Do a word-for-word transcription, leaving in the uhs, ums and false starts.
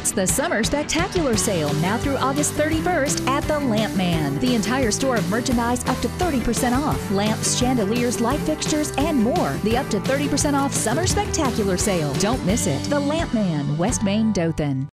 It's the Summer Spectacular Sale now through August thirty-first at the Lampman. The entire store of merchandise up to thirty percent off. Lamps, chandeliers, light fixtures, and more. The up to thirty percent off Summer Spectacular Sale. Don't miss it. The Lampman, West Main, Dothan.